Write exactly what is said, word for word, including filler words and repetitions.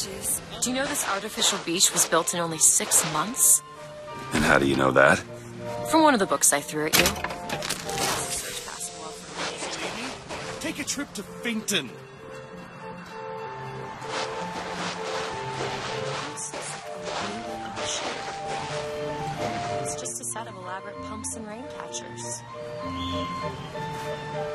jeez. Do you know this artificial beach was built in only six months? And how do you know that? From one of the books I threw at you. Take a trip to Finton. It's just a set of elaborate pumps and rain catchers.